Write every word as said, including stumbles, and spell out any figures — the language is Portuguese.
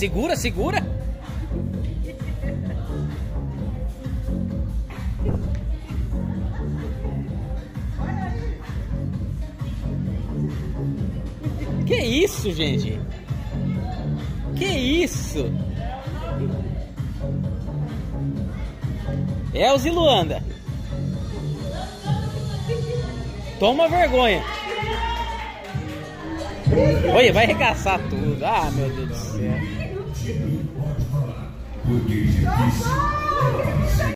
Segura, segura. Que isso, gente? Que isso? Elza e Luanda. Toma vergonha. Olha, vai arregaçar tudo. Ah, meu Deus do céu.